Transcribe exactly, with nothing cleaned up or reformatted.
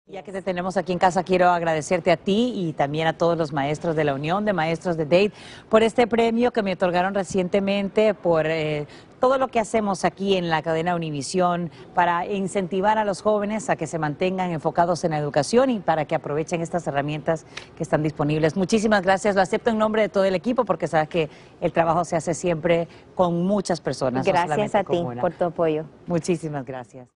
Ya que te tenemos aquí en casa, quiero agradecerte a ti y también a todos los maestros de la Unión de Maestros de Dade por este premio que me otorgaron recientemente, por eh, todo lo que hacemos aquí en la cadena Univisión para incentivar a los jóvenes a que se mantengan enfocados en la educación y para que aprovechen estas herramientas que están disponibles. Muchísimas gracias, lo acepto en nombre de todo el equipo porque sabes que el trabajo se hace siempre con muchas personas. Gracias no a ti por tu apoyo. Muchísimas gracias.